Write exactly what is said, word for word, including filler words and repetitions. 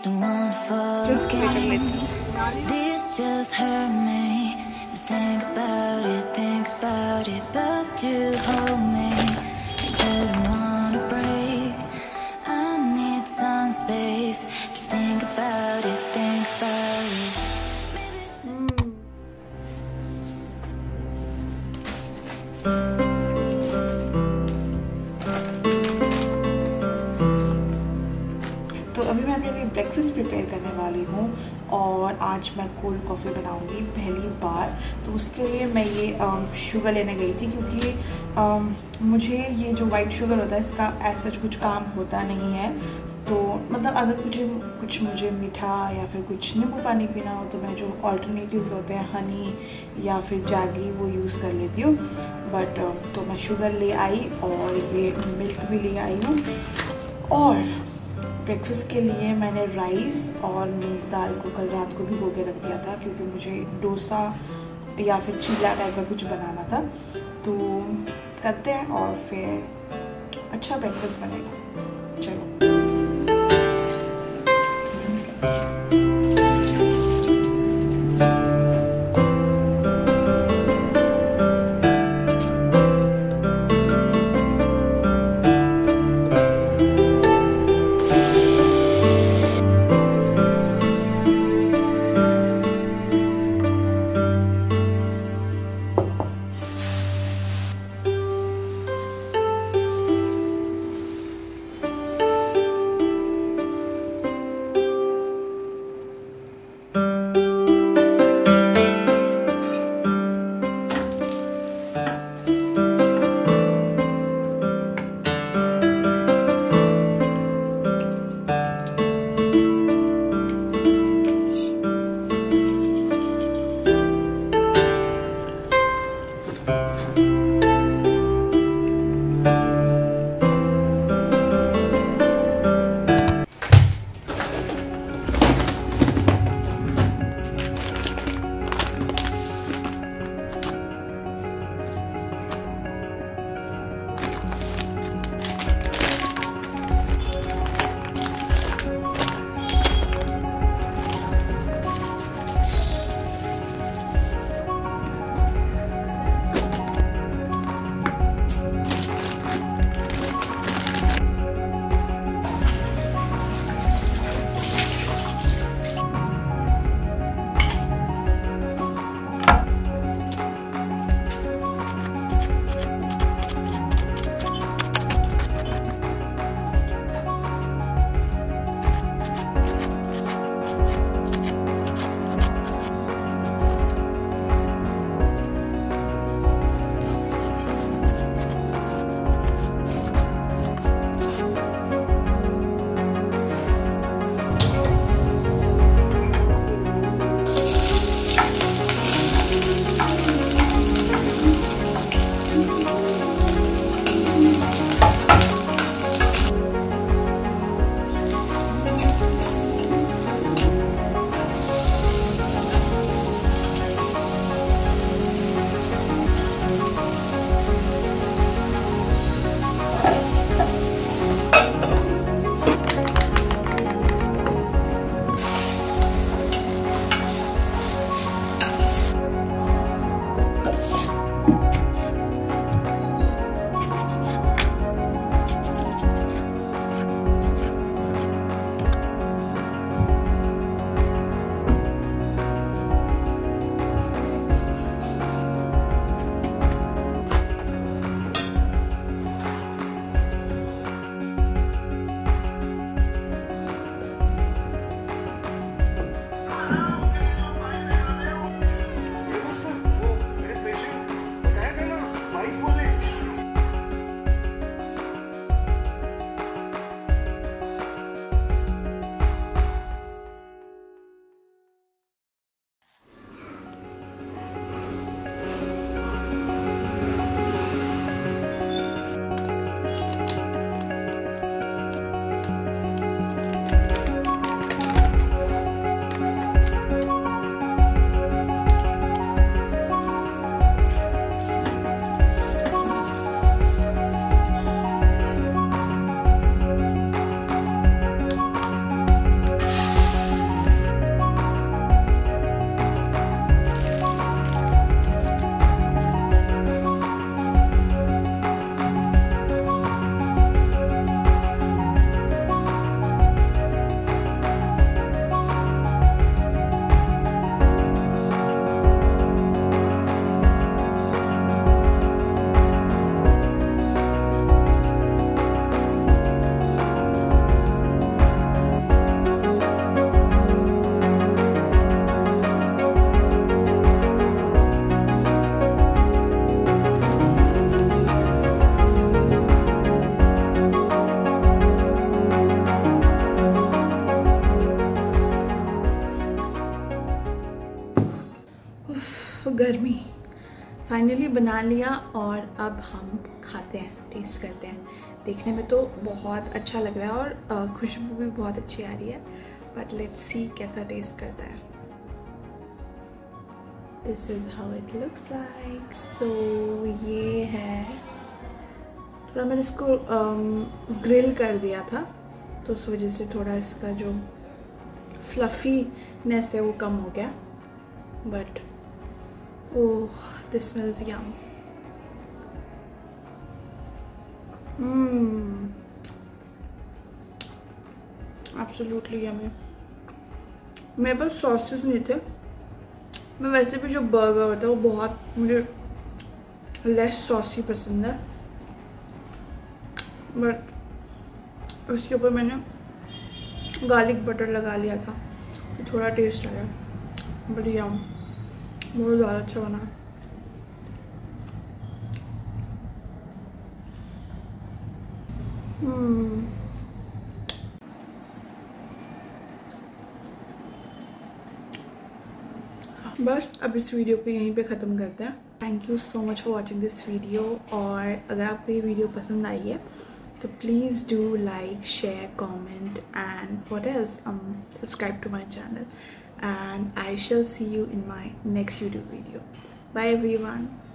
don't wanna fall again. This just hurt me. Just think about it, think about it, but you hold me. You don't wanna break. I need some space. Just think about it, think about it. तो अभी मैं अपने लिए breakfast prepare करने वाली हूँ और आज मैं कोल्ड कॉफ़ी बनाऊँगी पहली बार। तो उसके लिए मैं ये शुगर लेने गई थी, क्योंकि आम, मुझे ये जो वाइट शुगर होता है इसका ऐसा कुछ काम होता नहीं है। तो मतलब अगर कुछ कुछ मुझे मीठा या फिर कुछ नींबू पानी पीना हो तो मैं जो ऑल्टरनेटिव्स होते हैं हनी या फिर जैगरी वो यूज़ कर लेती हूँ। बट तो मैं शुगर ले आई और ये मिल्क भी ले आई हूँ। और ब्रेकफास्ट के लिए मैंने राइस और मूंग दाल को कल रात को भिगो के रख दिया था, क्योंकि मुझे डोसा या फिर चीला टाइप का कुछ बनाना था। तो करते हैं और फिर अच्छा ब्रेकफास्ट बनेगा। चलो। बना लिया और अब हम खाते हैं, टेस्ट करते हैं। देखने में तो बहुत अच्छा लग रहा है और खुशबू भी बहुत अच्छी आ रही है, बट लेट्स सी कैसा टेस्ट करता है। This is how it looks like. So ये है, थोड़ा मैंने इसको ग्रिल कर दिया था तो उस वजह से थोड़ा इसका जो फ्लफीनेस है वो कम हो गया, but oh this smells yum. Hmm absolutely yummy. मेरे पास सॉसेस नहीं थे, मैं वैसे भी जो बर्गर होता है वो बहुत मुझे लेस सॉसी पसंद है, बट उसके ऊपर मैंने गार्लिक बटर लगा लिया था तो थोड़ा टेस्ट आया, बढ़िया, बहुत ज़्यादा अच्छा बना। हम्म बस अब इस वीडियो को यहीं पे ख़त्म करते हैं। Thank you so much for watching this video, और अगर आपको ये वीडियो पसंद आई है तो please do like, share, comment and what else, subscribe to my channel, and I shall see you in my next YouTube video. Bye everyone.